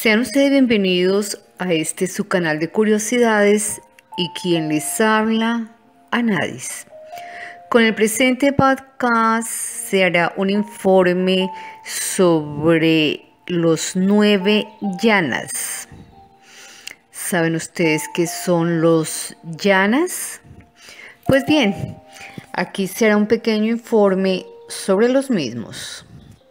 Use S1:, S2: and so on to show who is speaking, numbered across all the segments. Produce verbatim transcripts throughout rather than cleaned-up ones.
S1: Sean ustedes bienvenidos a este su canal de curiosidades y quien les habla, Anadis. Con el presente podcast se hará un informe sobre los nueve yanas. ¿Saben ustedes qué son los yanas? Pues bien, aquí se hará un pequeño informe sobre los mismos.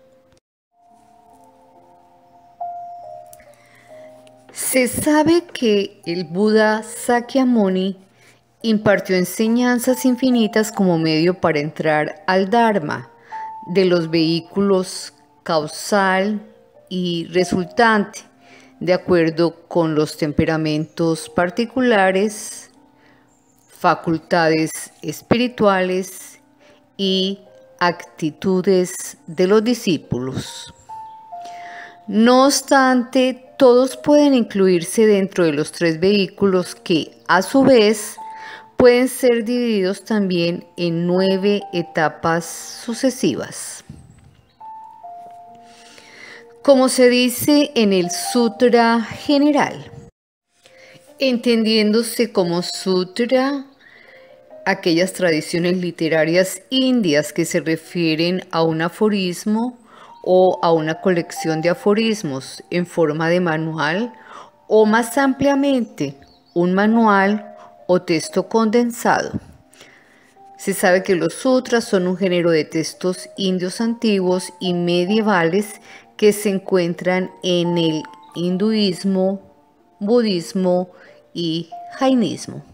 S1: Se sabe que el Buda Sakyamuni impartió enseñanzas infinitas como medio para entrar al Dharma de los vehículos causal y resultante, de acuerdo con los temperamentos particulares, facultades espirituales y actitudes de los discípulos. No obstante, todos pueden incluirse dentro de los tres vehículos que, a su vez, pueden ser divididos también en nueve etapas sucesivas. Como se dice en el Sutra General, entendiéndose como sutra aquellas tradiciones literarias indias que se refieren a un aforismo o a una colección de aforismos en forma de manual o más ampliamente un manual o texto condensado. Se sabe que los sutras son un género de textos indios antiguos y medievales que se encuentran en el hinduismo, budismo y jainismo.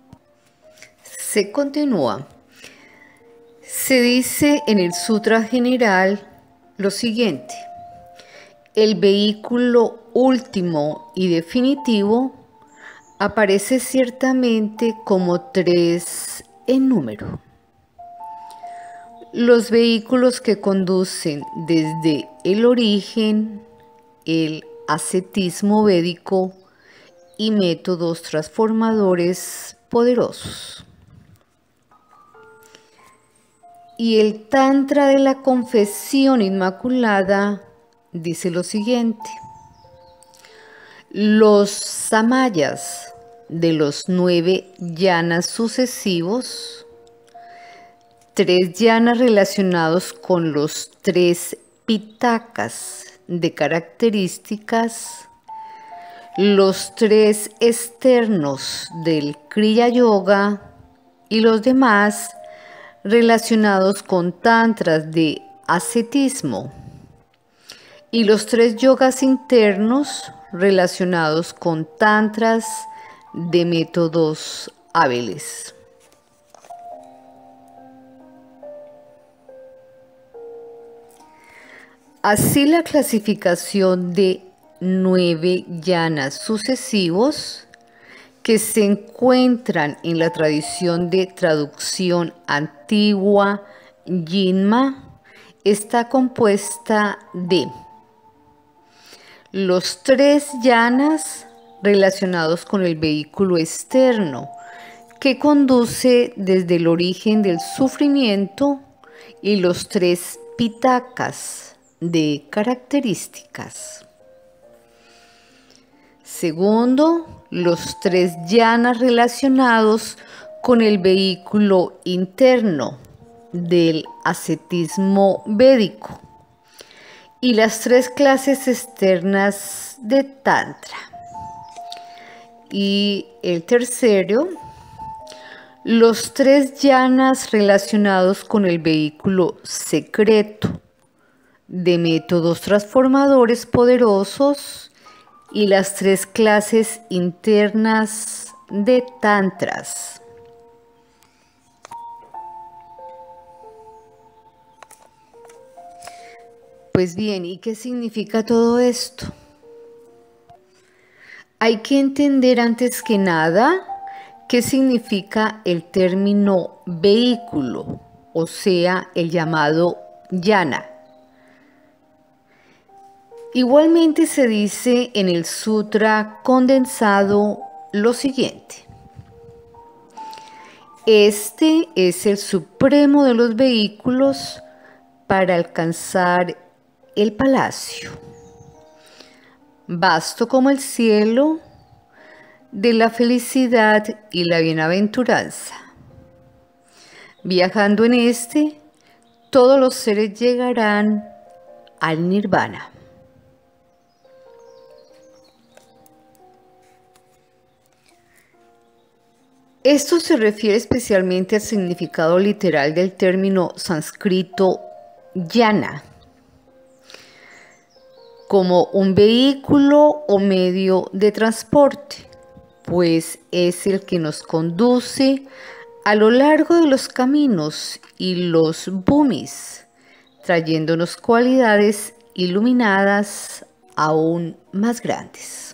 S1: Se continúa. Se dice en el Sutra General lo siguiente: el vehículo último y definitivo aparece ciertamente como tres en número. Los vehículos que conducen desde el origen, el ascetismo védico y métodos transformadores poderosos. Y el Tantra de la Confesión Inmaculada dice lo siguiente: los samayas de los nueve yanas sucesivos, tres yanas relacionados con los tres pitakas de características, los tres externos del Kriya Yoga y los demás relacionados con tantras de ascetismo, y los tres yogas internos relacionados con tantras de métodos hábiles. Así, la clasificación de nueve yanas sucesivos que se encuentran en la tradición de traducción antigua Nyingma está compuesta de los tres yanas relacionados con el vehículo externo que conduce desde el origen del sufrimiento y los tres pitakas de características. Segundo, los tres yanas relacionados con el vehículo interno del ascetismo védico y las tres clases externas de Tantra. Y el tercero, los tres yanas relacionados con el vehículo secreto de métodos transformadores poderosos y las tres clases internas de tantras. Pues bien, ¿y qué significa todo esto? Hay que entender antes que nada qué significa el término vehículo, o sea, el llamado yana. Igualmente se dice en el Sutra Condensado lo siguiente: este es el supremo de los vehículos para alcanzar el palacio. vasto como el cielo, de la felicidad y la bienaventuranza. Viajando en este, todos los seres llegarán al nirvana. Esto se refiere especialmente al significado literal del término sánscrito yana, como un vehículo o medio de transporte, pues es el que nos conduce a lo largo de los caminos y los bhumis, trayéndonos cualidades iluminadas aún más grandes.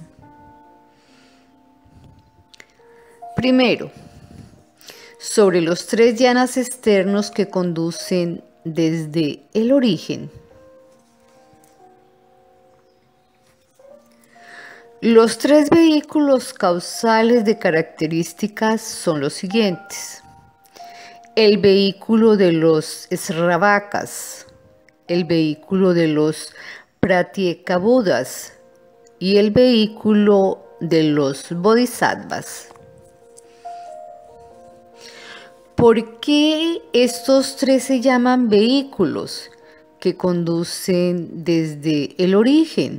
S1: Primero, sobre los tres yanas externos que conducen desde el origen. Los tres vehículos causales de características son los siguientes: el vehículo de los sravakas, el vehículo de los pratyekabuddhas y el vehículo de los bodhisattvas. ¿Por qué estos tres se llaman vehículos que conducen desde el origen?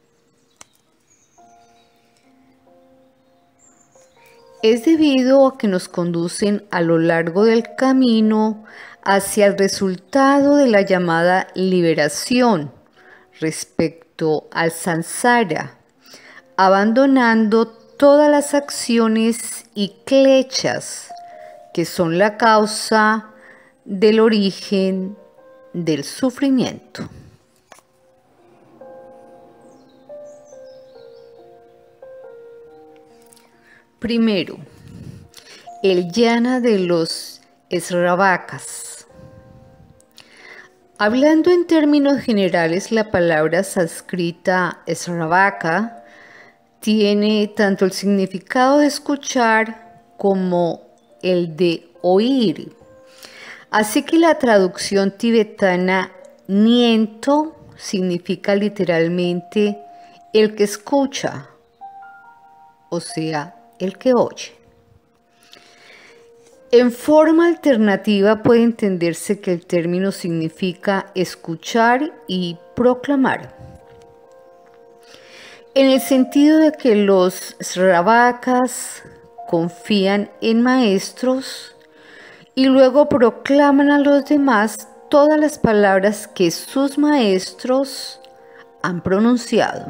S1: Es debido a que nos conducen a lo largo del camino hacia el resultado de la llamada liberación respecto al samsara, abandonando todas las acciones y klechas que son la causa del origen del sufrimiento. Primero, el yana de los sravakas. Hablando en términos generales, la palabra sánscrita sravaka tiene tanto el significado de escuchar como el de oír. Así que la traducción tibetana niento significa literalmente el que escucha, o sea, el que oye. En forma alternativa puede entenderse que el término significa escuchar y proclamar, en el sentido de que los sravakas confían en maestros y luego proclaman a los demás todas las palabras que sus maestros han pronunciado.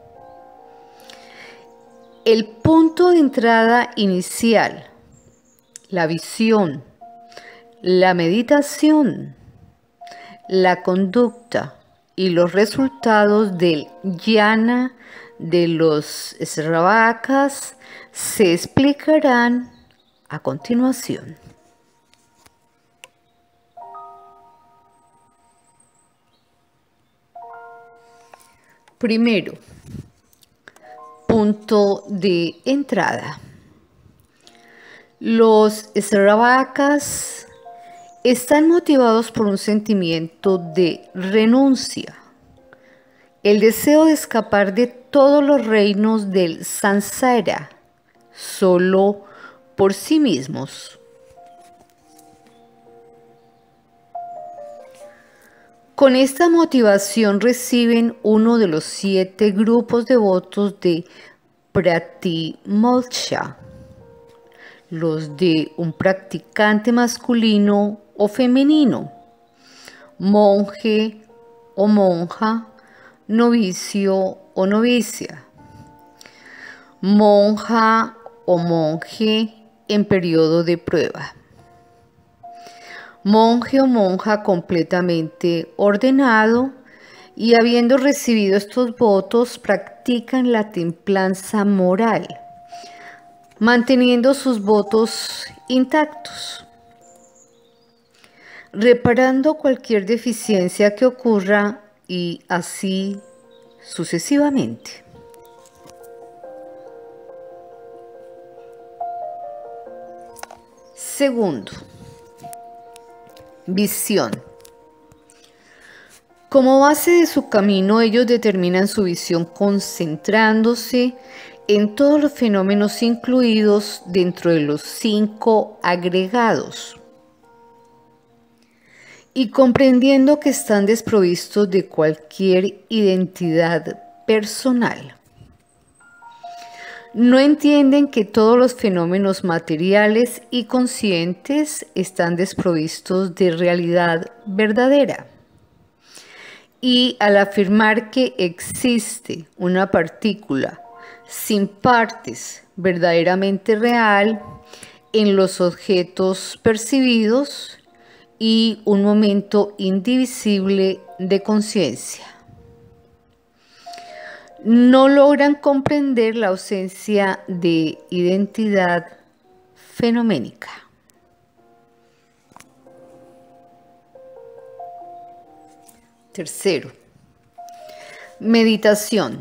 S1: El punto de entrada inicial, la visión, la meditación, la conducta y los resultados del yana de los sravakas se explicarán a continuación. Primero, punto de entrada. Los sravakas están motivados por un sentimiento de renuncia, el deseo de escapar de todos los reinos del samsara, solo por sí mismos. Con esta motivación reciben uno de los siete grupos devotos de Pratimoksha, los de un practicante masculino o femenino, monje o monja, novicio o novicia, monja o monje en periodo de prueba, monje o monja completamente ordenado, y habiendo recibido estos votos practican la templanza moral, manteniendo sus votos intactos, reparando cualquier deficiencia que ocurra y así sucesivamente. Segundo, visión. Como base de su camino, ellos determinan su visión concentrándose en todos los fenómenos incluidos dentro de los cinco agregados y comprendiendo que están desprovistos de cualquier identidad personal. No entienden que todos los fenómenos materiales y conscientes están desprovistos de realidad verdadera. Y al afirmar que existe una partícula sin partes verdaderamente real en los objetos percibidos y un momento indivisible de conciencia, no logran comprender la ausencia de identidad fenoménica. Tercero, meditación.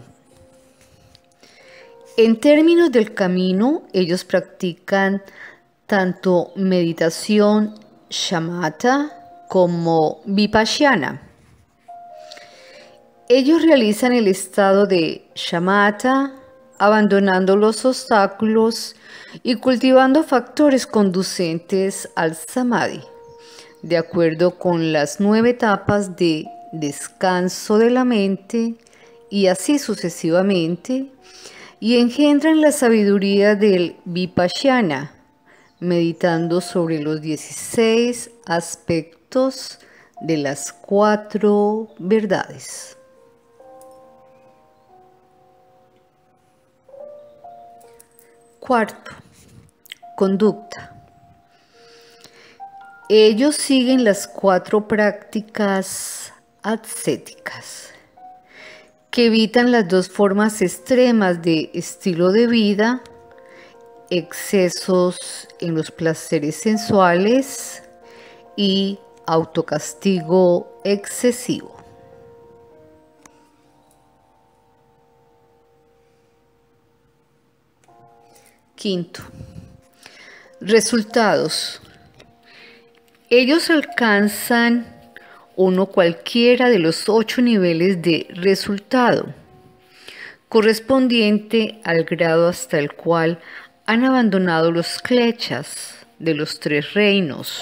S1: En términos del camino, ellos practican tanto meditación shamatha como vipassana. Ellos realizan el estado de shamatha abandonando los obstáculos y cultivando factores conducentes al samadhi, de acuerdo con las nueve etapas de descanso de la mente y así sucesivamente, y engendran la sabiduría del vipassana, meditando sobre los dieciséis aspectos de las cuatro verdades. Cuarto, conducta. Ellos siguen las cuatro prácticas ascéticas, que evitan las dos formas extremas de estilo de vida, excesos en los placeres sensuales y autocastigo excesivo. Quinto, resultados. Ellos alcanzan uno cualquiera de los ocho niveles de resultado, correspondiente al grado hasta el cual han abandonado los kleshas de los tres reinos.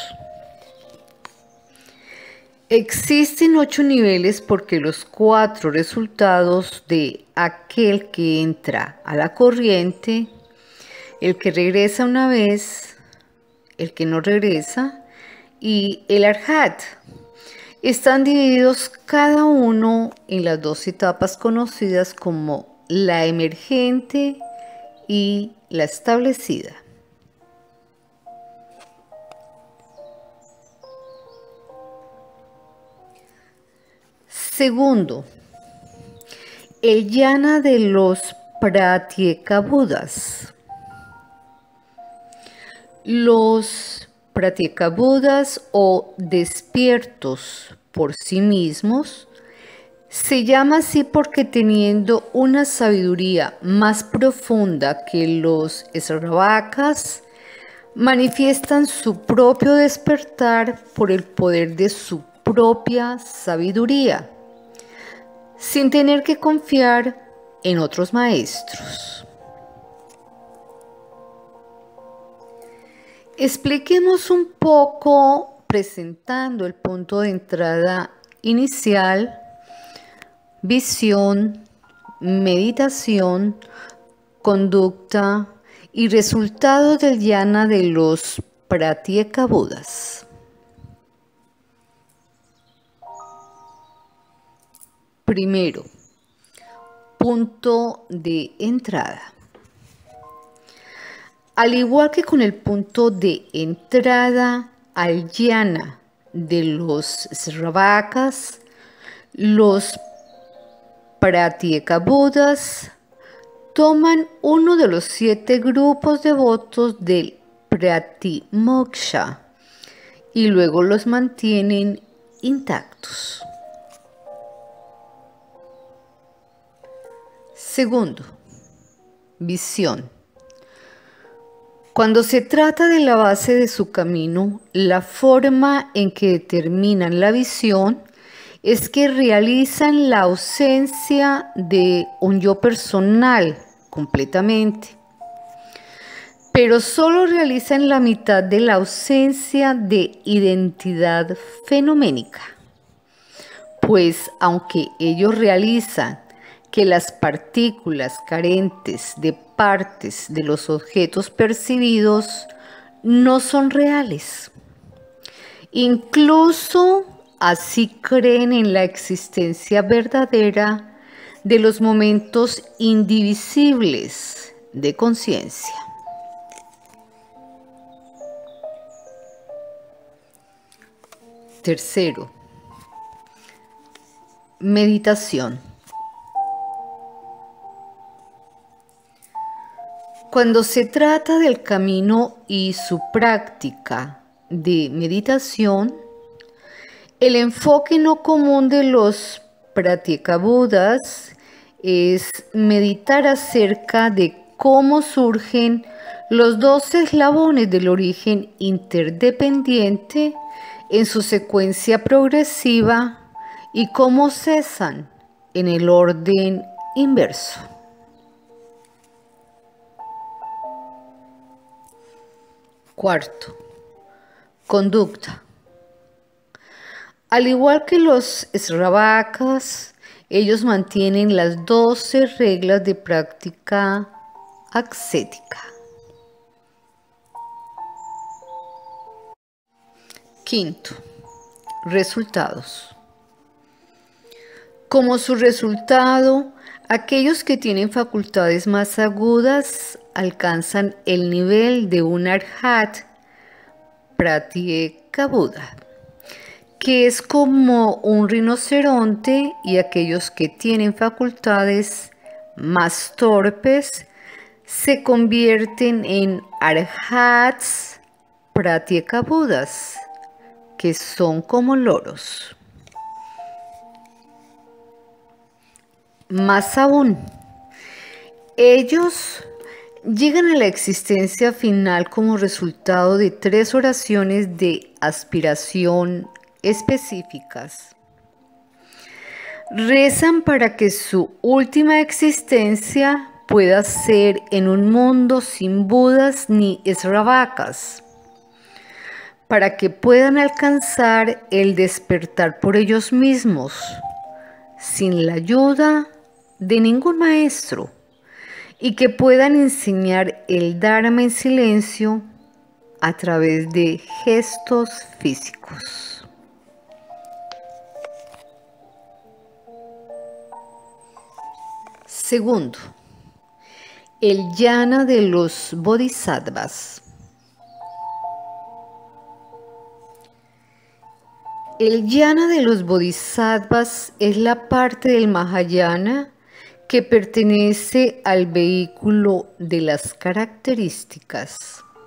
S1: Existen ocho niveles porque los cuatro resultados de aquel que entra a la corriente, el que regresa una vez, el que no regresa y el arhat, están divididos cada uno en las dos etapas conocidas como la emergente y la establecida. Segundo, el yana de los pratyekabuddhas. Los pratyekabuddhas o despiertos por sí mismos se llama así porque teniendo una sabiduría más profunda que los sravakas, manifiestan su propio despertar por el poder de su propia sabiduría, sin tener que confiar en otros maestros. Expliquemos un poco presentando el punto de entrada inicial, visión, meditación, conducta y resultados del yana de los pratyekabuddhas. Primero, punto de entrada. Al igual que con el punto de entrada al yana de los sravakas, los pratyekabuddhas toman uno de los siete grupos devotos del pratimoksha y luego los mantienen intactos. Segundo, visión. Cuando se trata de la base de su camino, la forma en que determinan la visión es que realizan la ausencia de un yo personal completamente, pero solo realizan la mitad de la ausencia de identidad fenoménica, pues aunque ellos realizan que las partículas carentes de partes de los objetos percibidos no son reales, incluso así creen en la existencia verdadera de los momentos indivisibles de conciencia. Tercero, meditación. Cuando se trata del camino y su práctica de meditación, el enfoque no común de los pratyekabuddhas es meditar acerca de cómo surgen los dos eslabones del origen interdependiente en su secuencia progresiva y cómo cesan en el orden inverso. Cuarto, conducta. Al igual que los Sravakas, ellos mantienen las doce reglas de práctica ascética. Quinto, resultados. Como su resultado, aquellos que tienen facultades más agudas alcanzan el nivel de un Arhat Pratyekabuddha, que es como un rinoceronte, y aquellos que tienen facultades más torpes se convierten en Arhats Pratyekabuddhas, que son como loros. Más aún, ellos llegan a la existencia final como resultado de tres oraciones de aspiración específicas. Rezan para que su última existencia pueda ser en un mundo sin Budas ni Sravakas, para que puedan alcanzar el despertar por ellos mismos, sin la ayuda de ningún maestro, y que puedan enseñar el Dharma en silencio a través de gestos físicos. Segundo, el jnana de los bodhisattvas. El jnana de los bodhisattvas es la parte del Mahayana que pertenece al vehículo de las características.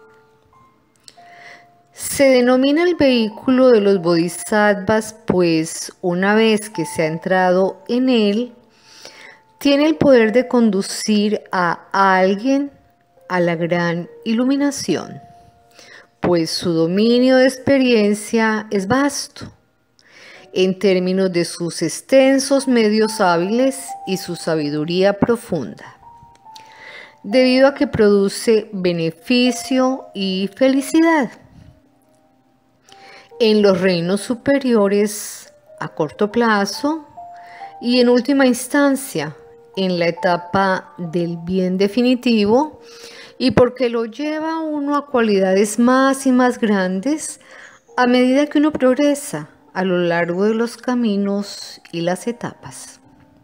S1: Se denomina el vehículo de los bodhisattvas, pues una vez que se ha entrado en él, tiene el poder de conducir a alguien a la gran iluminación, pues su dominio de experiencia es vasto en términos de sus extensos medios hábiles y su sabiduría profunda, debido a que produce beneficio y felicidad en los reinos superiores a corto plazo y en última instancia en la etapa del bien definitivo, y porque lo lleva a uno a cualidades más y más grandes a medida que uno progresa a lo largo de los caminos y las etapas.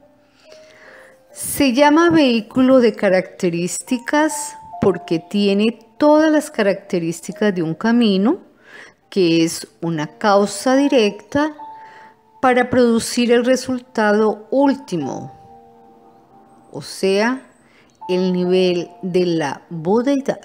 S1: Se llama vehículo de características porque tiene todas las características de un camino, que es una causa directa para producir el resultado último, o sea, el nivel de la budeidad.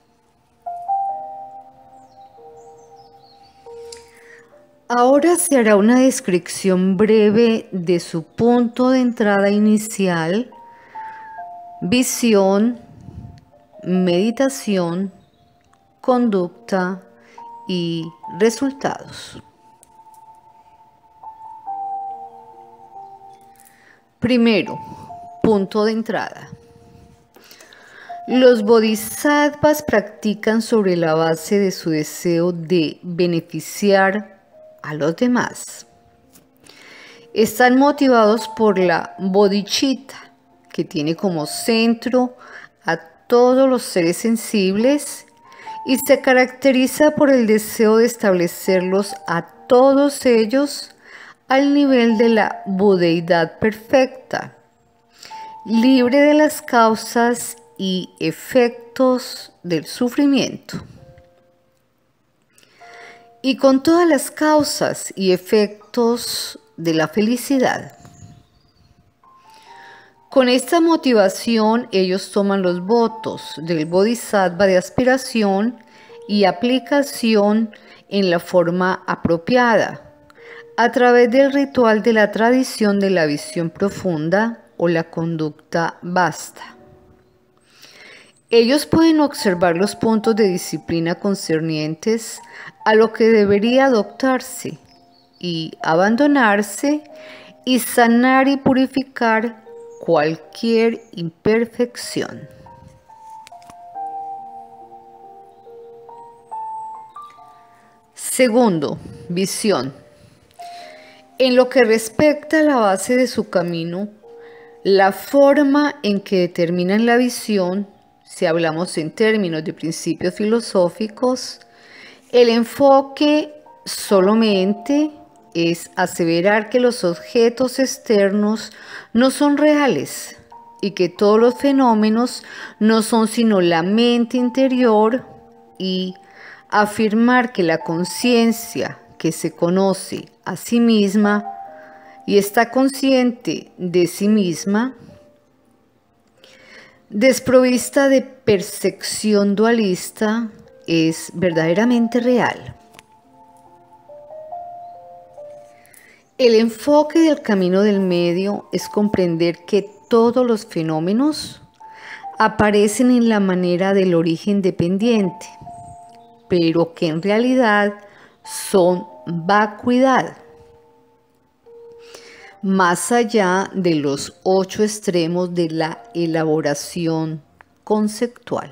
S1: Ahora se hará una descripción breve de su punto de entrada inicial, visión, meditación, conducta y resultados. Primero, punto de entrada. Los bodhisattvas practican sobre la base de su deseo de beneficiar a los demás. Están motivados por la bodhicitta, que tiene como centro a todos los seres sensibles y se caracteriza por el deseo de establecerlos a todos ellos al nivel de la budeidad perfecta, libre de las causas y efectos del sufrimiento. Y con todas las causas y efectos de la felicidad. Con esta motivación ellos toman los votos del bodhisattva de aspiración y aplicación en la forma apropiada, a través del ritual de la tradición de la visión profunda o la conducta vasta. Ellos pueden observar los puntos de disciplina concernientes a lo que debería adoptarse y abandonarse y sanar y purificar cualquier imperfección. Segundo, visión. En lo que respecta a la base de su camino, la forma en que determinan la visión, si hablamos en términos de principios filosóficos, el enfoque solamente es aseverar que los objetos externos no son reales y que todos los fenómenos no son sino la mente interior y afirmar que la conciencia que se conoce a sí misma y está consciente de sí misma, desprovista de percepción dualista, es verdaderamente real. El enfoque del camino del medio es comprender que todos los fenómenos aparecen en la manera del origen dependiente, pero que en realidad son vacuidad, más allá de los ocho extremos de la elaboración conceptual.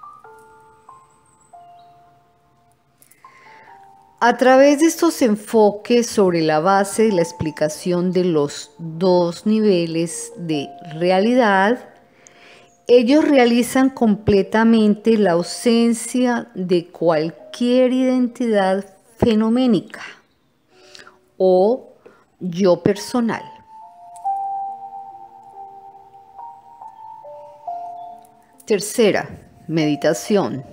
S1: A través de estos enfoques sobre la base de la explicación de los dos niveles de realidad, ellos realizan completamente la ausencia de cualquier identidad fenoménica o yo personal. Tercera, meditación.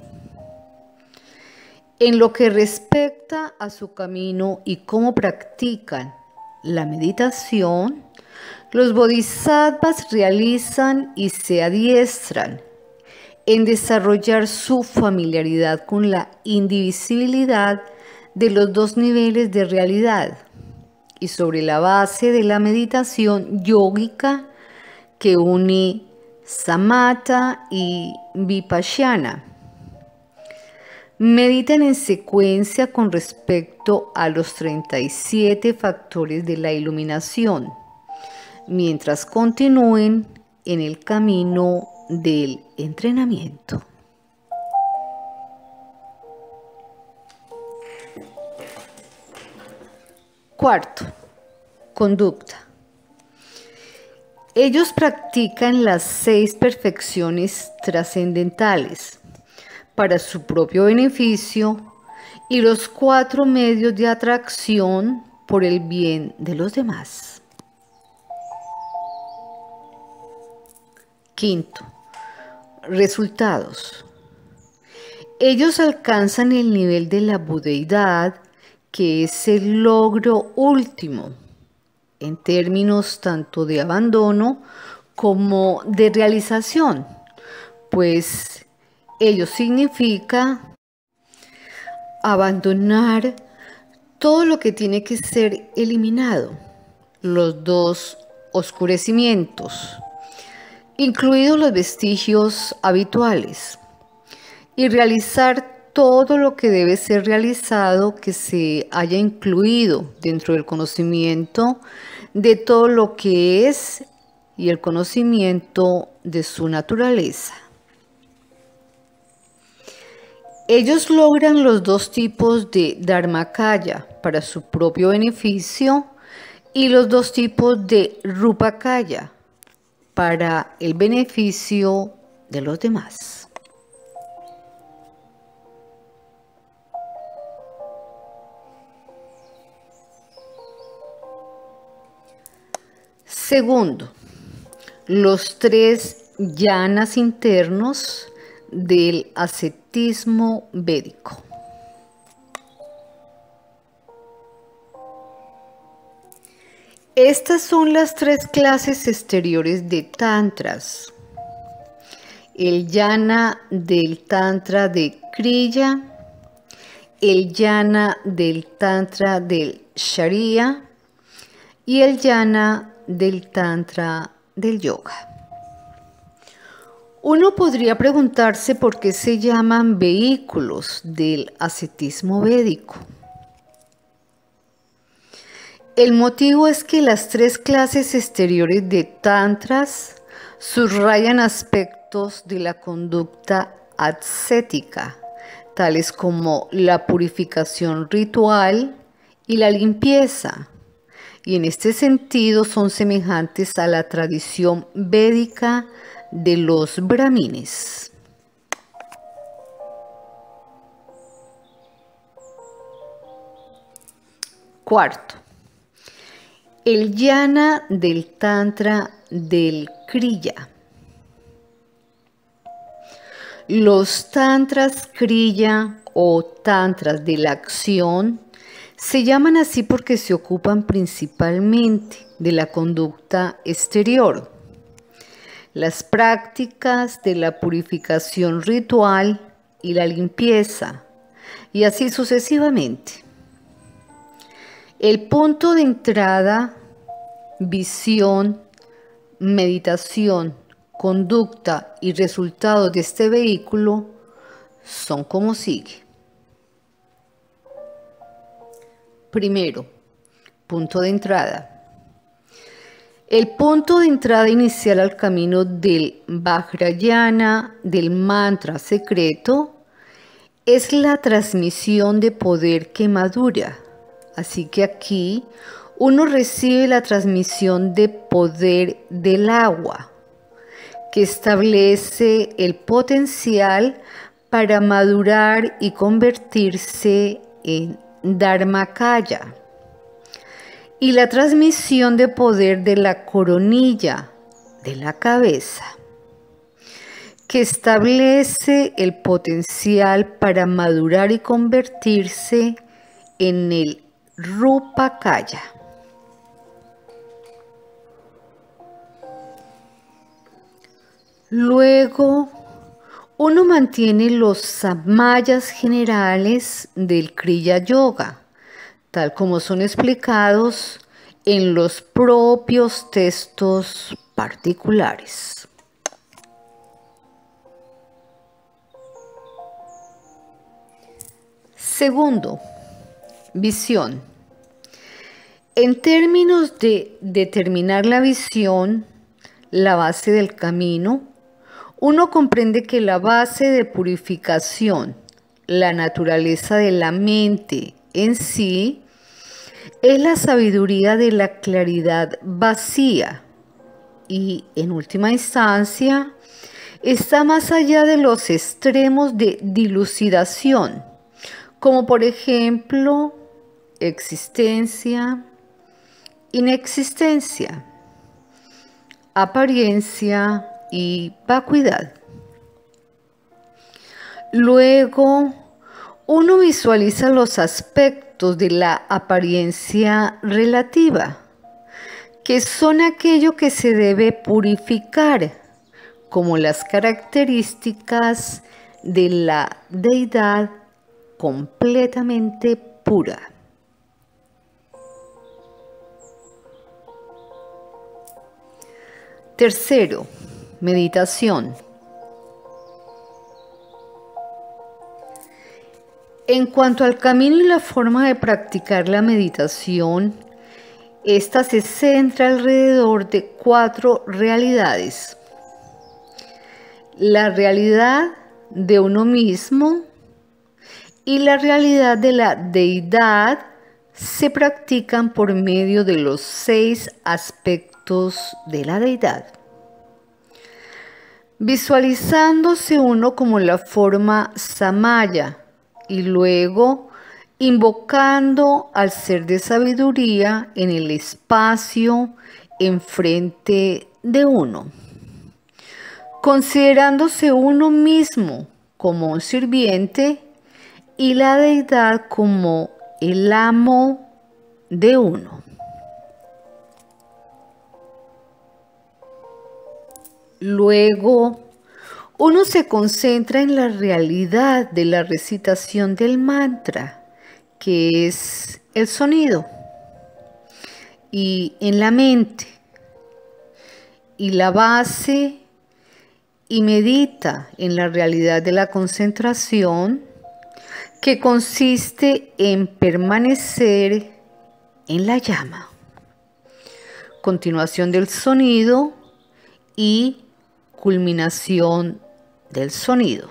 S1: En lo que respecta a su camino y cómo practican la meditación, los bodhisattvas realizan y se adiestran en desarrollar su familiaridad con la indivisibilidad de los dos niveles de realidad y sobre la base de la meditación yógica que une samatha y vipassana. Meditan en secuencia con respecto a los treinta y siete factores de la iluminación, mientras continúen en el camino del entrenamiento. Cuarto, conducta. Ellos practican las seis perfecciones trascendentales para su propio beneficio y los cuatro medios de atracción por el bien de los demás. Quinto, resultados. Ellos alcanzan el nivel de la budeidad, que es el logro último en términos tanto de abandono como de realización, pues ello significa abandonar todo lo que tiene que ser eliminado, los dos oscurecimientos, incluidos los vestigios habituales, y realizar todo lo que debe ser realizado que se haya incluido dentro del conocimiento de todo lo que es y el conocimiento de su naturaleza. Ellos logran los dos tipos de Dharmakaya para su propio beneficio y los dos tipos de Rupakaya para el beneficio de los demás. Segundo, los tres yanas internos del ascetismo védico. Estas son las tres clases exteriores de tantras. El yana del tantra de Kriya, el yana del tantra del Sharia y el yana del tantra del yoga. Uno podría preguntarse por qué se llaman vehículos del ascetismo védico. El motivo es que las tres clases exteriores de tantras subrayan aspectos de la conducta ascética, tales como la purificación ritual y la limpieza, y en este sentido son semejantes a la tradición védica de los brahmines. Cuarto, el yana del tantra del Kriya. Los tantras Kriya o tantras de la acción se llaman así porque se ocupan principalmente de la conducta exterior, las prácticas de la purificación ritual y la limpieza, y así sucesivamente. El punto de entrada, visión, meditación, conducta y resultados de este vehículo son como sigue. Primero, punto de entrada. El punto de entrada inicial al camino del Vajrayana, del mantra secreto, es la transmisión de poder que madura. Así que aquí uno recibe la transmisión de poder del agua, que establece el potencial para madurar y convertirse en Dharmakaya, y la transmisión de poder de la coronilla de la cabeza, que establece el potencial para madurar y convertirse en el Rupakaya. Luego, uno mantiene los samayas generales del Kriya Yoga, tal como son explicados en los propios textos particulares. Segundo, visión. En términos de determinar la visión, la base del camino, uno comprende que la base de purificación, la naturaleza de la mente en sí, es la sabiduría de la claridad vacía y, en última instancia, está más allá de los extremos de dilucidación, como por ejemplo, existencia, inexistencia, apariencia y vacuidad. Luego, uno visualiza los aspectos de la apariencia relativa, que son aquello que se debe purificar, como las características de la deidad completamente pura. Tercero, meditación. En cuanto al camino y la forma de practicar la meditación, Esta se centra alrededor de cuatro realidades. La realidad de uno mismo y la realidad de la deidad se practican por medio de los seis aspectos de la deidad. Visualizándose uno como la forma samaya y luego invocando al ser de sabiduría en el espacio enfrente de uno. Considerándose uno mismo como un sirviente y la deidad como el amo de uno. Luego, uno se concentra en la realidad de la recitación del mantra, que es el sonido, y en la mente, y la base, y medita en la realidad de la concentración, que consiste en permanecer en la llama. Continuación del sonido y culminación del sonido.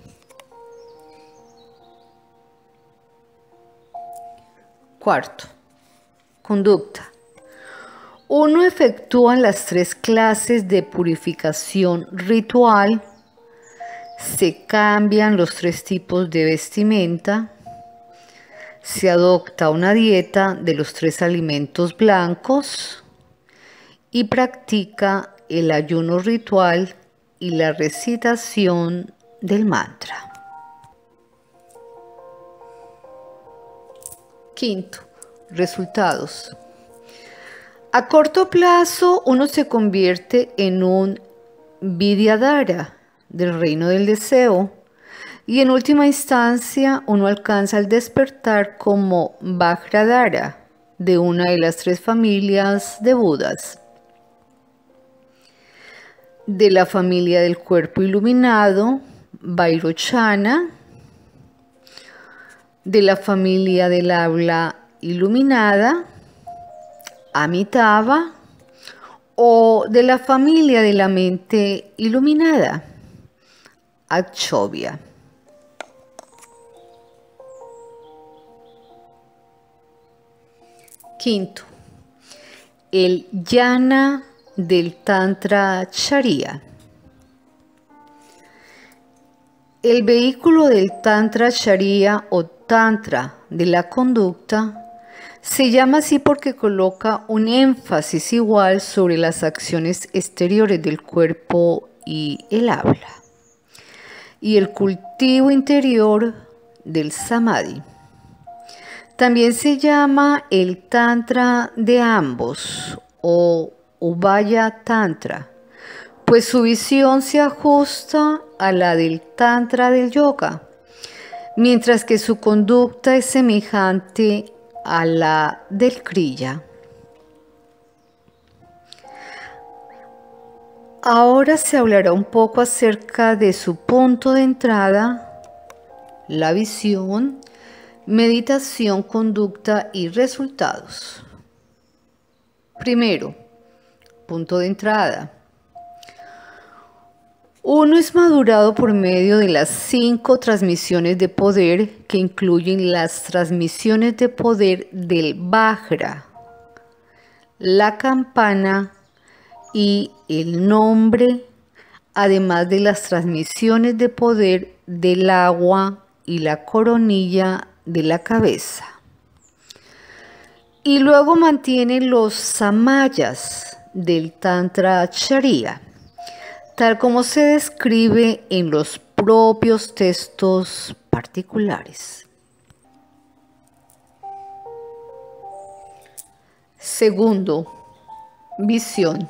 S1: Cuarto, conducta. Uno efectúa las tres clases de purificación ritual, se cambian los tres tipos de vestimenta, se adopta una dieta de los tres alimentos blancos y practica el ayuno ritual y la recitación del mantra. Quinto, resultados. A corto plazo, uno se convierte en un Vidyadhara del reino del deseo y en última instancia uno alcanza el despertar como Vajradhara de una de las tres familias de Budas. De la familia del cuerpo iluminado, Vairochana, de la familia del habla iluminada, Amitabha, o de la familia de la mente iluminada, Akshobhya. Quinto, el Jnana del Tantra Charya. El vehículo del Tantra Charya o Tantra de la conducta se llama así porque coloca un énfasis igual sobre las acciones exteriores del cuerpo y el habla, y el cultivo interior del Samadhi. También se llama el Tantra de ambos o Ubhaya Tantra, pues su visión se ajusta a la del Tantra del yoga, mientras que su conducta es semejante a la del Kriya. Ahora se hablará un poco acerca de su punto de entrada, la visión, meditación, conducta y resultados. Primero, punto de entrada. Uno es madurado por medio de las cinco transmisiones de poder que incluyen las transmisiones de poder del Vajra, la campana y el nombre, además de las transmisiones de poder del agua y la coronilla de la cabeza. Y luego mantiene los samayas del Tantra Charya, tal como se describe en los propios textos particulares. Segundo, visión.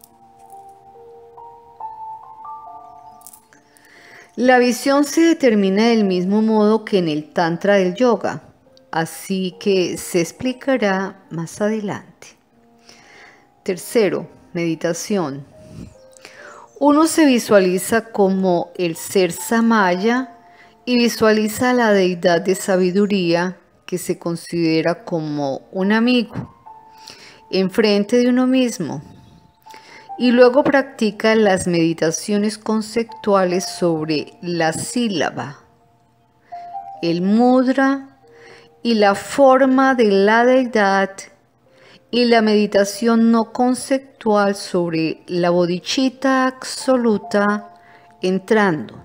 S1: La visión se determina del mismo modo que en el Tantra del yoga, así que se explicará más adelante. Tercero, meditación. Uno se visualiza como el ser samaya y visualiza a la deidad de sabiduría que se considera como un amigo. enfrente de uno mismo y luego practica las meditaciones conceptuales sobre la sílaba, el mudra y la forma de la deidad y la meditación no conceptual sobre la bodhicitta absoluta, entrando,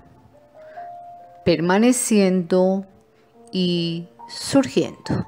S1: permaneciendo y surgiendo.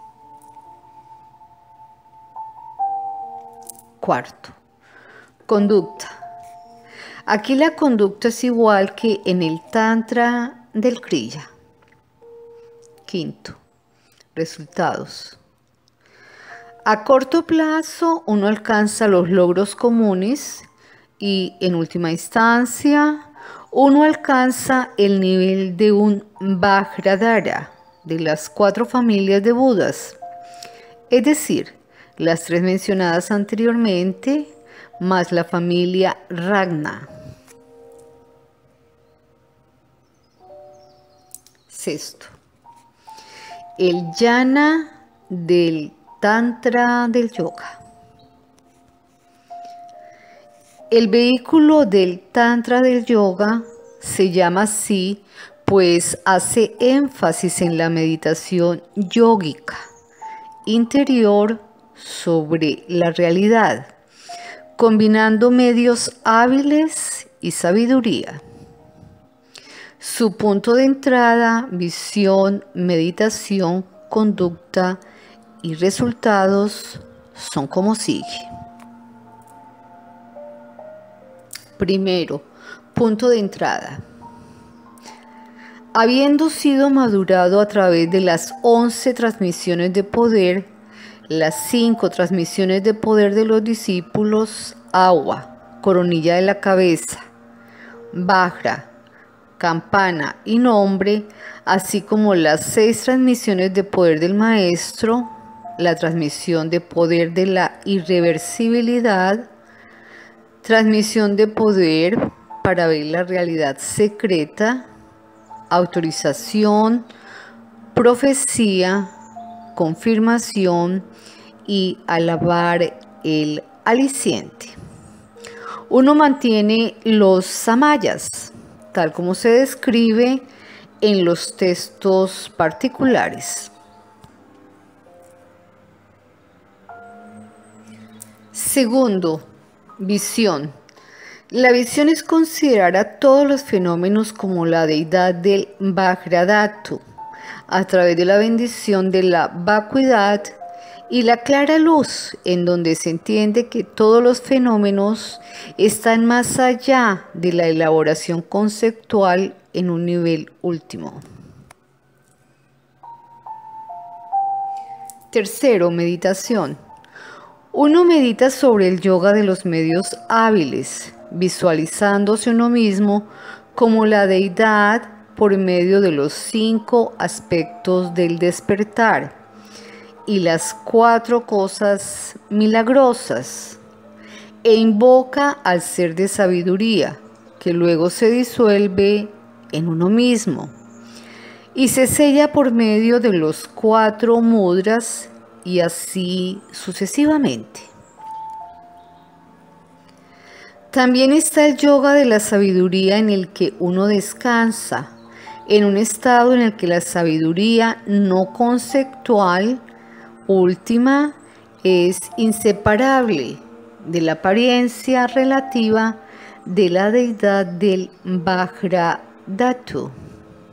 S1: Cuarto, conducta. Aquí la conducta es igual que en el Tantra del Kriya. Quinto, resultados. A corto plazo uno alcanza los logros comunes y en última instancia uno alcanza el nivel de un Vajradhara de las cuatro familias de Budas, es decir, las tres mencionadas anteriormente más la familia Ragna. Sexto, el Jnana del Tantra del Yoga. El vehículo del Tantra del Yoga se llama así pues hace énfasis en la meditación yógica interior sobre la realidad, combinando medios hábiles y sabiduría. Su punto de entrada, visión, meditación, conducta y resultados son como sigue. Primero, punto de entrada. Habiendo sido madurado a través de las once transmisiones de poder, las cinco transmisiones de poder de los discípulos, agua, coronilla de la cabeza, vajra, campana y nombre, así como las seis transmisiones de poder del maestro, la transmisión de poder de la irreversibilidad, transmisión de poder para ver la realidad secreta, autorización, profecía, confirmación y alabar el aliciente. Uno mantiene los samayas, tal como se describe en los textos particulares. Segundo, visión. La visión es considerar a todos los fenómenos como la deidad del Vajradhatu, a través de la bendición de la vacuidad y la clara luz, en donde se entiende que todos los fenómenos están más allá de la elaboración conceptual en un nivel último. Tercero, meditación. Uno medita sobre el yoga de los medios hábiles, visualizándose uno mismo como la deidad por medio de los cinco aspectos del despertar y las cuatro cosas milagrosas, e invoca al ser de sabiduría, que luego se disuelve en uno mismo y se sella por medio de los cuatro mudras y así sucesivamente. También está el yoga de la sabiduría, en el que uno descansa en un estado en el que la sabiduría no conceptual última es inseparable de la apariencia relativa de la deidad del Vajradhatu.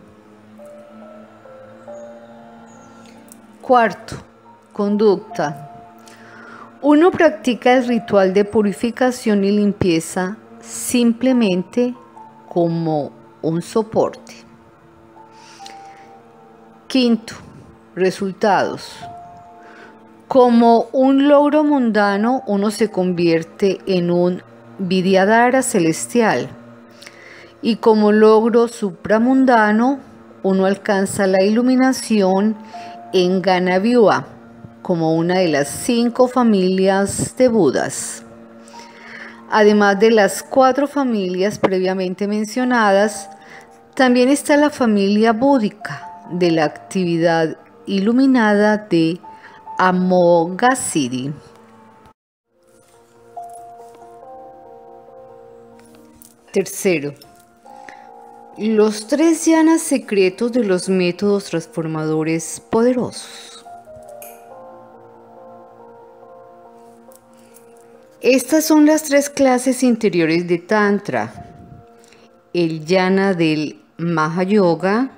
S1: Cuarto, conducta. Uno practica el ritual de purificación y limpieza simplemente como un soporte. Quinto, resultados. Como un logro mundano, uno se convierte en un Vidyadhara celestial, y como logro supramundano, uno alcanza la iluminación en Ganavyuha, como una de las cinco familias de Budas. Además de las cuatro familias previamente mencionadas, también está la familia búdica de la actividad iluminada de Amoghasiddhi. Tercero, los tres yanas secretos de los métodos transformadores poderosos. Estas son las tres clases interiores de Tantra: el yana del Mahayoga,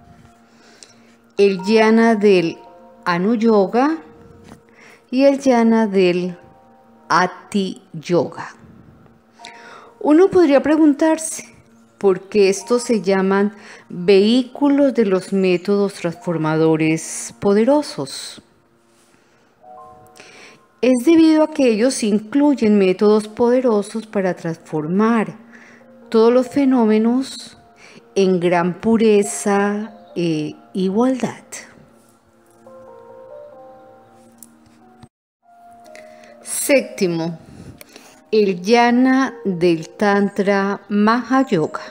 S1: el yana del Anuyoga y el yana del Ati Yoga. Uno podría preguntarse por qué estos se llaman vehículos de los métodos transformadores poderosos. Es debido a que ellos incluyen métodos poderosos para transformar todos los fenómenos en gran pureza e igualdad. Séptimo, el yana del Tantra Mahayoga.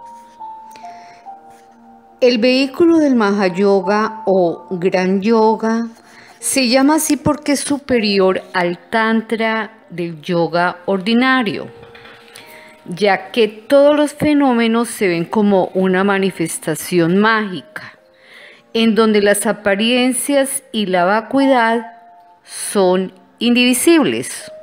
S1: El vehículo del Mahayoga o Gran Yoga se llama así porque es superior al Tantra del yoga ordinario, ya que todos los fenómenos se ven como una manifestación mágica, en donde las apariencias y la vacuidad son indivisibles.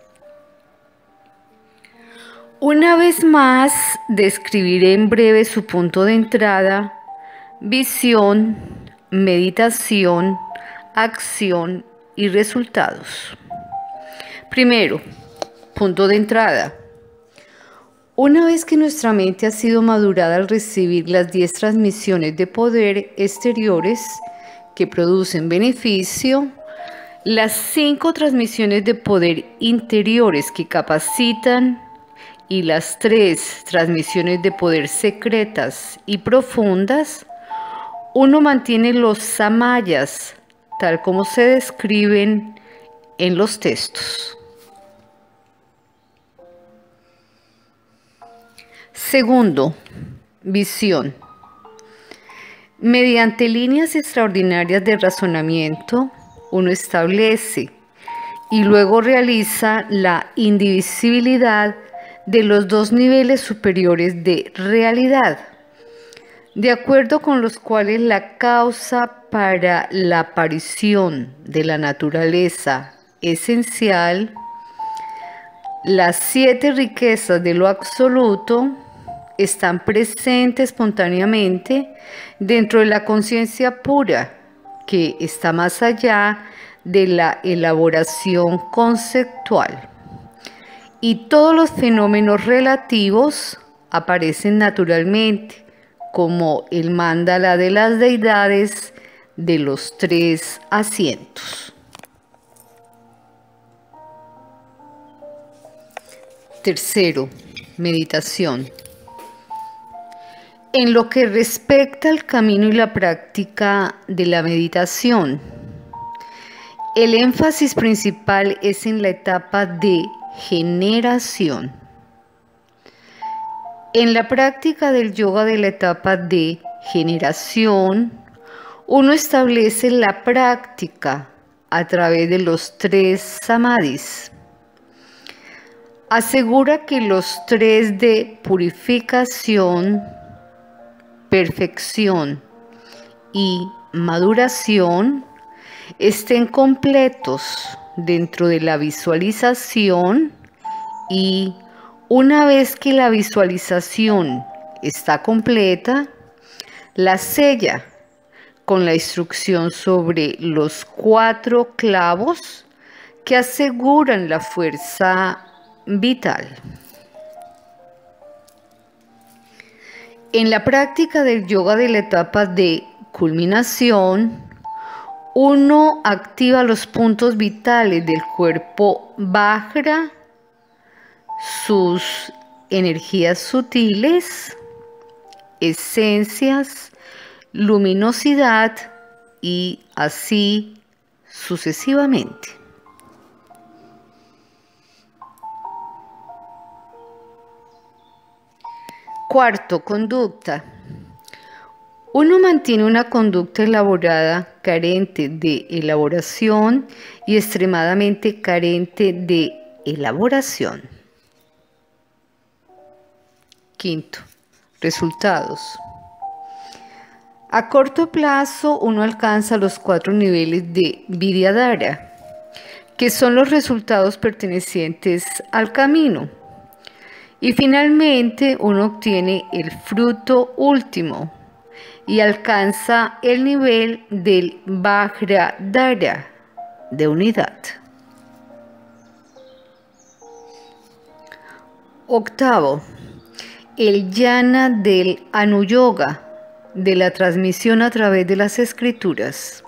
S1: Una vez más, describiré en breve su punto de entrada, visión, meditación, acción y resultados. Primero, punto de entrada. Una vez que nuestra mente ha sido madurada al recibir las diez transmisiones de poder exteriores que producen beneficio, las cinco transmisiones de poder interiores que capacitan y las tres transmisiones de poder secretas y profundas, uno mantiene los samayas tal como se describen en los textos. Segundo, visión. Mediante líneas extraordinarias de razonamiento, uno establece y luego realiza la indivisibilidad de los dos niveles superiores de realidad, de acuerdo con los cuales la causa para la aparición de la naturaleza esencial, las siete riquezas de lo absoluto, están presentes espontáneamente dentro de la conciencia pura, que está más allá de la elaboración conceptual. Y todos los fenómenos relativos aparecen naturalmente, como el mandala de las deidades de los tres asientos. Tercero, meditación. En lo que respecta al camino y la práctica de la meditación, el énfasis principal es en la etapa de generación. En la práctica del yoga de la etapa de generación, uno establece la práctica a través de los tres samadhis. Asegura que los tres de purificación, perfección y maduración estén completos dentro de la visualización, y una vez que la visualización está completa, la sella con la instrucción sobre los cuatro clavos que aseguran la fuerza vital. En la práctica del yoga de la etapa de culminación, uno activa los puntos vitales del cuerpo Vajra, sus energías sutiles, esencias, luminosidad y así sucesivamente. Cuarto, conducta. Uno mantiene una conducta elaborada, carente de elaboración y extremadamente carente de elaboración. Quinto, resultados. A corto plazo uno alcanza los cuatro niveles de Vidyadhara, que son los resultados pertenecientes al camino. Y finalmente uno obtiene el fruto último y alcanza el nivel del Vajradhara, de unidad. Octavo, el Jnana del Anuyoga, de la transmisión a través de las escrituras.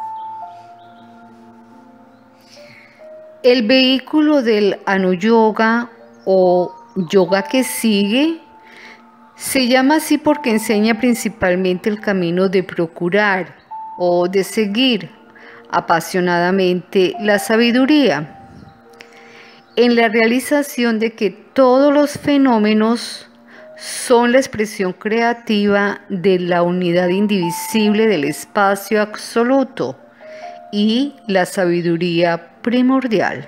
S1: El vehículo del Anuyoga o yoga que sigue se llama así porque enseña principalmente el camino de procurar o de seguir apasionadamente la sabiduría en la realización de que todos los fenómenos son la expresión creativa de la unidad indivisible del espacio absoluto y la sabiduría primordial.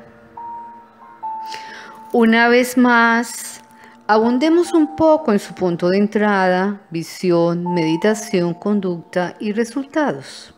S1: Una vez más, abundemos un poco en su punto de entrada, visión, meditación, conducta y resultados.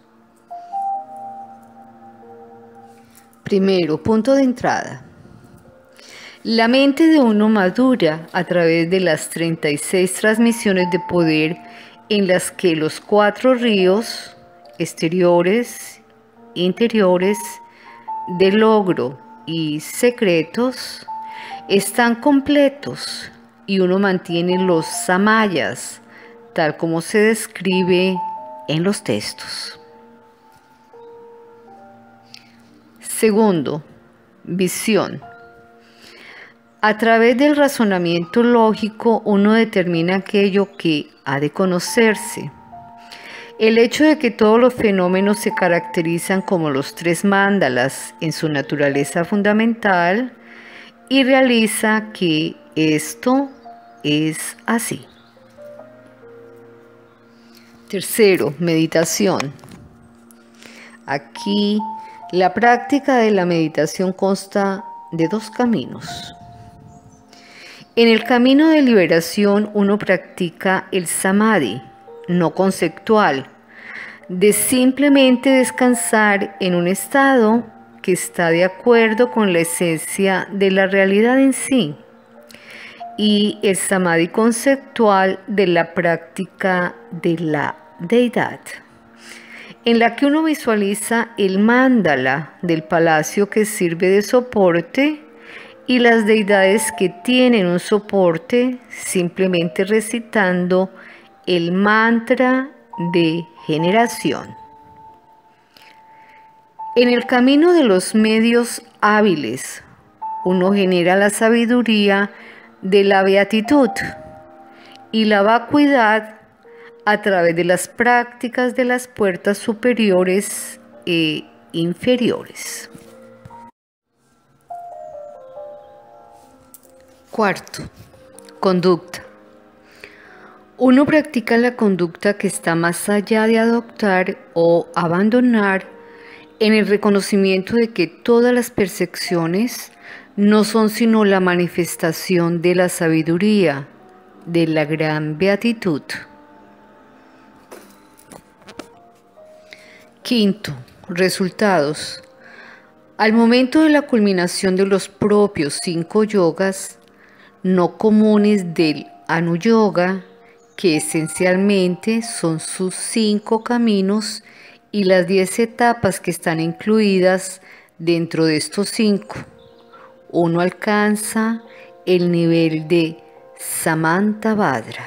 S1: Primero, punto de entrada. La mente de uno madura a través de las treinta y seis transmisiones de poder en las que los cuatro ríos exteriores, interiores, de logro y secretos están completos y uno mantiene los samayas tal como se describe en los textos. Segundo, visión. A través del razonamiento lógico uno determina aquello que ha de conocerse. El hecho de que todos los fenómenos se caracterizan como los tres mandalas en su naturaleza fundamental y realiza que esto es así. Tercero, meditación. Aquí la práctica de la meditación consta de dos caminos. En el camino de liberación uno practica el samadhi, no conceptual, de simplemente descansar en un estado que está de acuerdo con la esencia de la realidad en sí, y el samadhi conceptual de la práctica de la deidad, en la que uno visualiza el mandala del palacio que sirve de soporte y las deidades que tienen un soporte simplemente recitando el mantra de generación. En el camino de los medios hábiles, uno genera la sabiduría de la beatitud y la vacuidad a través de las prácticas de las puertas superiores e inferiores. Cuarto, conducta. Uno practica la conducta que está más allá de adoptar o abandonar en el reconocimiento de que todas las percepciones no son sino la manifestación de la sabiduría, de la gran beatitud. Quinto, resultados. Al momento de la culminación de los propios cinco yogas no comunes del Anuyoga, que esencialmente son sus cinco caminos y las diez etapas que están incluidas dentro de estos cinco, uno alcanza el nivel de Samantabhadra.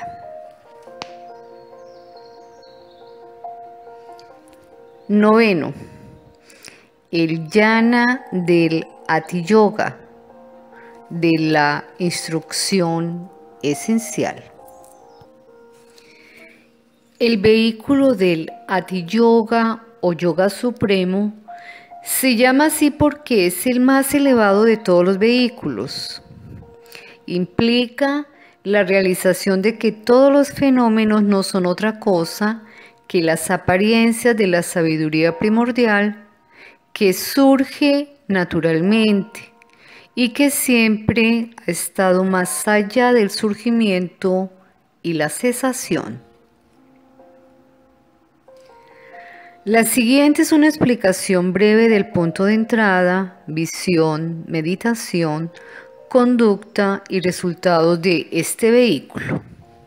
S1: Noveno, el Jnana del Ati-yoga, de la instrucción esencial. El vehículo del Ati-yoga o yoga supremo se llama así porque es el más elevado de todos los vehículos. Implica la realización de que todos los fenómenos no son otra cosa que las apariencias de la sabiduría primordial que surge naturalmente y que siempre ha estado más allá del surgimiento y la cesación. La siguiente es una explicación breve del punto de entrada, visión, meditación, conducta y resultados de este vehículo.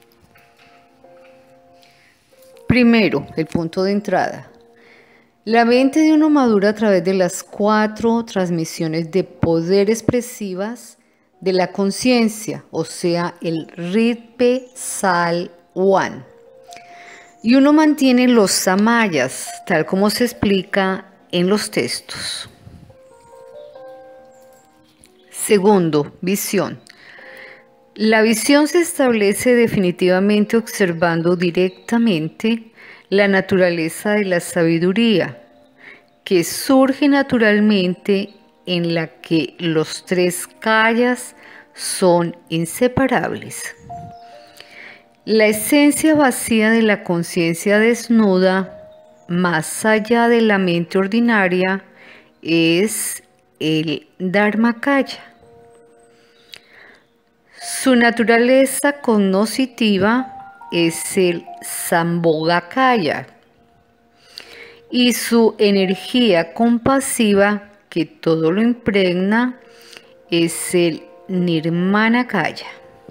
S1: Primero, el punto de entrada. La mente de uno madura a través de las cuatro transmisiones de poder expresivas de la conciencia, o sea, el Ritpe Sal One. Y uno mantiene los samayas, tal como se explica en los textos. Segundo, visión. La visión se establece definitivamente observando directamente la naturaleza de la sabiduría, que surge naturalmente en la que los tres kayas son inseparables. La esencia vacía de la conciencia desnuda, más allá de la mente ordinaria, es el Dharmakaya. Su naturaleza cognoscitiva es el Sambhogakaya y su energía compasiva, que todo lo impregna, es el Nirmanakaya.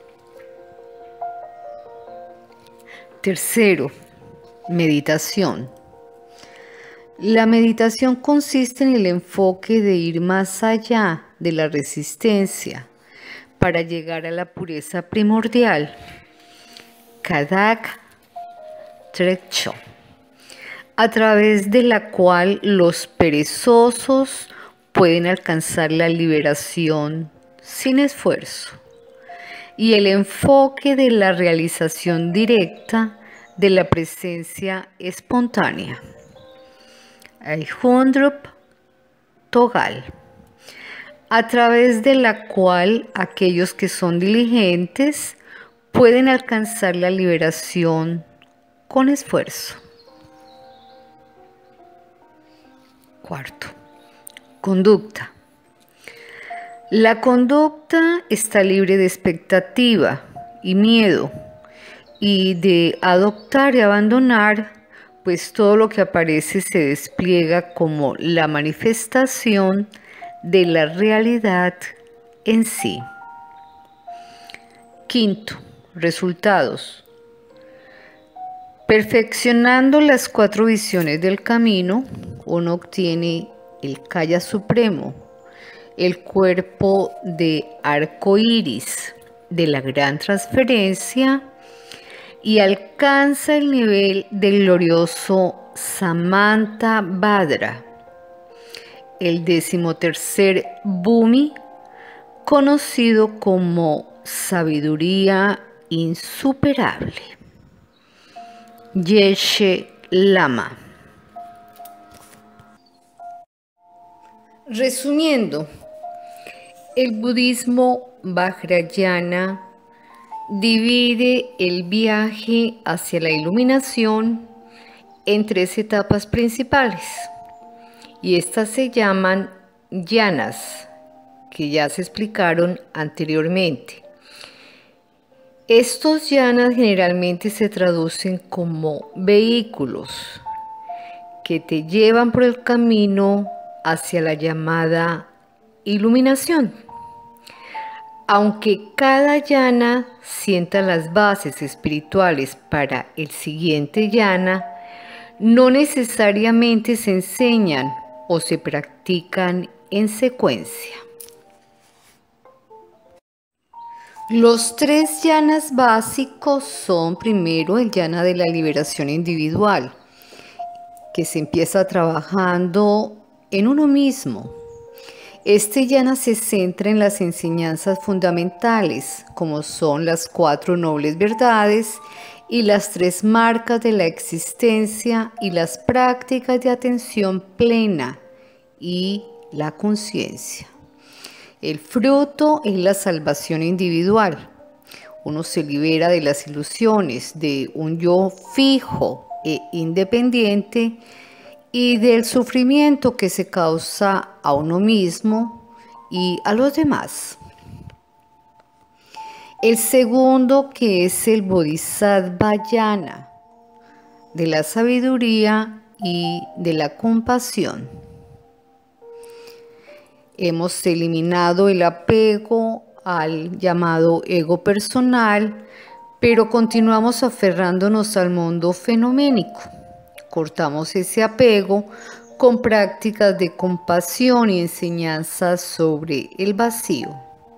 S1: Tercero, meditación. La meditación consiste en el enfoque de ir más allá de la resistencia para llegar a la pureza primordial, Kadak Trecho, a través de la cual los perezosos pueden alcanzar la liberación sin esfuerzo, y el enfoque de la realización directa de la presencia espontánea, Aihundrup Togal, a través de la cual aquellos que son diligentes pueden alcanzar la liberación con esfuerzo. Cuarto, conducta. La conducta está libre de expectativa y miedo y de adoptar y abandonar, pues todo lo que aparece se despliega como la manifestación de la realidad en sí. Quinto, resultados. Perfeccionando las cuatro visiones del camino, uno obtiene el Kaya Supremo, el cuerpo de arco iris de la gran transferencia, y alcanza el nivel del glorioso Samanta Bhadra, el decimotercer Bhumi, conocido como sabiduría insuperable, Yeshe Lama. Resumiendo, el budismo Vajrayana divide el viaje hacia la iluminación en tres etapas principales, y estas se llaman yanas, que ya se explicaron anteriormente. Estos yanas generalmente se traducen como vehículos que te llevan por el camino hacia la llamada iluminación. Aunque cada yana sienta las bases espirituales para el siguiente yana, no necesariamente se enseñan o se practican en secuencia. Los tres yanas básicos son, primero, el yana de la liberación individual, que se empieza trabajando en uno mismo. Este yana se centra en las enseñanzas fundamentales, como son las cuatro nobles verdades y las tres marcas de la existencia y las prácticas de atención plena y la conciencia. El fruto es la salvación individual. Uno se libera de las ilusiones de un yo fijo e independiente y del sufrimiento que se causa a uno mismo y a los demás. El segundo, que es el Bodhisattva Yana, de la sabiduría y de la compasión. Hemos eliminado el apego al llamado ego personal, pero continuamos aferrándonos al mundo fenoménico. Cortamos ese apego con prácticas de compasión y enseñanzas sobre el vacío.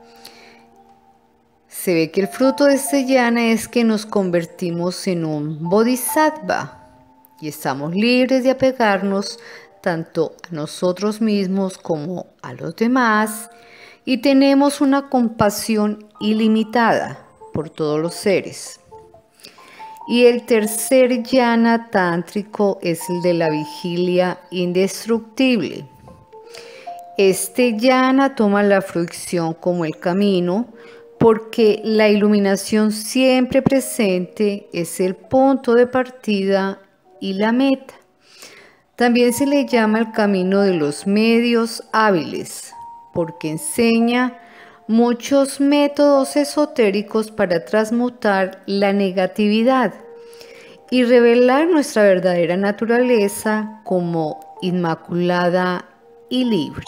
S1: Se ve que el fruto de este yana es que nos convertimos en un bodhisattva y estamos libres de apegarnos tanto a nosotros mismos como a los demás, y tenemos una compasión ilimitada por todos los seres. Y el tercer yana tántrico es el de la vigilia indestructible. Este yana toma la fruición como el camino, porque la iluminación siempre presente es el punto de partida y la meta. También se le llama el camino de los medios hábiles, porque enseña muchos métodos esotéricos para transmutar la negatividad y revelar nuestra verdadera naturaleza como inmaculada y libre.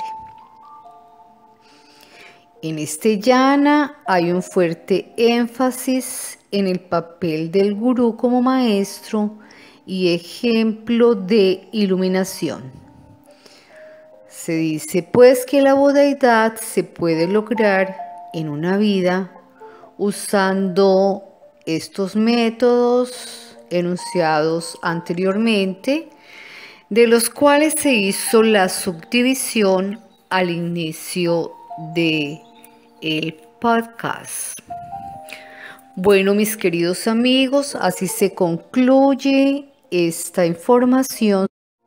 S1: En este yana hay un fuerte énfasis en el papel del gurú como maestro y ejemplo de iluminación. Se dice pues que la budeidad se puede lograr en una vida usando estos métodos enunciados anteriormente, de los cuales se hizo la subdivisión al inicio de el podcast. Bueno, mis queridos amigos, así se concluye esta información.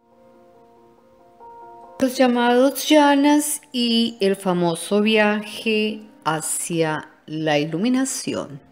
S1: Los llamados yanas y el famoso viaje hacia la iluminación.